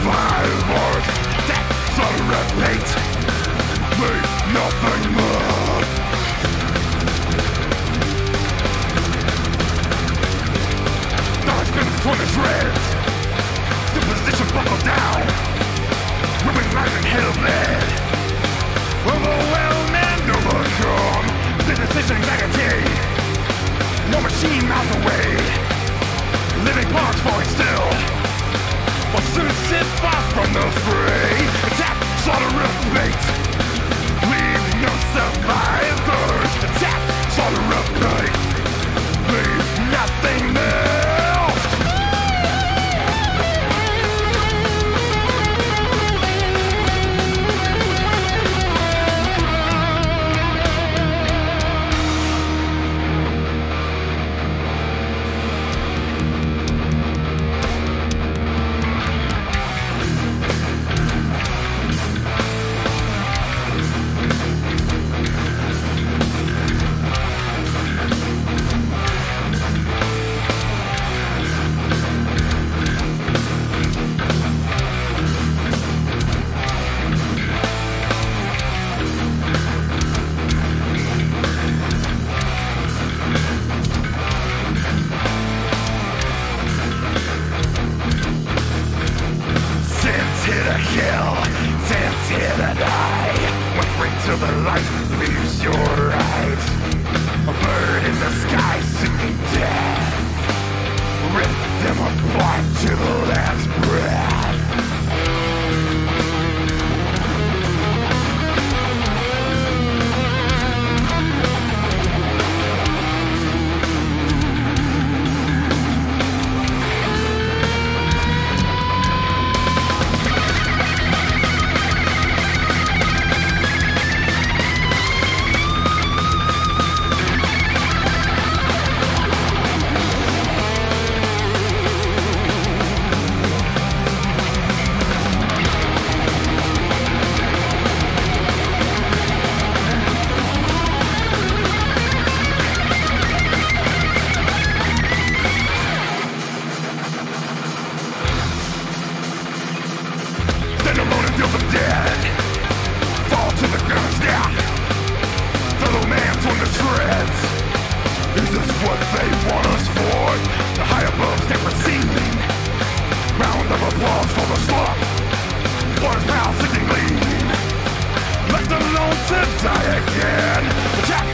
survivors. Deaths on repeat, leave nothing left. Dark spin between the shreds, the position buckled down, ripping life and hell lead. Overwhelm and overcome, the decision negative. No machine miles away, living parts falling still. But soon sit far from the fray. Attack, slaughter, repeat. Leave no survivors. Attack, slaughter, repeat. Leave nothing else. To the light leaves your eyes. A bird in the sky singing death. Rip them apart to the last breath. Alone and feel the dead. Fall to the ground now. Fellow man torn to shreds. Is this what they want us for? The high above step receiving. Round of applause for the slump. Water's mouth sinking lean. Left alone to die again. Attack,